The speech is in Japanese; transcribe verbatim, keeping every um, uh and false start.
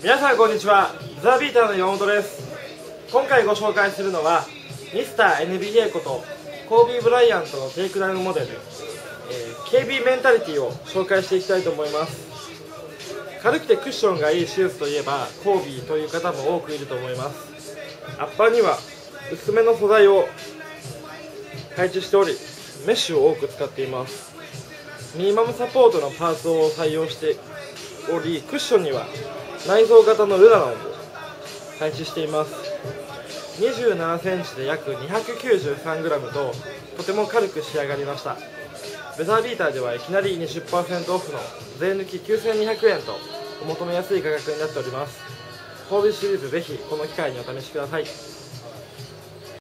皆さんこんにちは。ザ・ビーターの山本です。今回ご紹介するのはミスター エヌビーエー ことコービー・ブライアントのテイクダウンモデル、えー、ケービー メンタリティを紹介していきたいと思います。軽くてクッションがいいシューズといえばコービーという方も多くいると思います。アッパーには薄めの素材を配置しており、メッシュを多く使っています。ミニマムサポートのパーツを採用しており、クッションには内蔵型のルナノンを配置しています。にじゅうななセンチで約 にひゃくきゅうじゅうさんグラム ととても軽く仕上がりました。ベザービーターではいきなり にじゅっパーセント オフの税抜ききゅうせんにひゃくえんとお求めやすい価格になっております。コービーシリーズぜひこの機会にお試しください。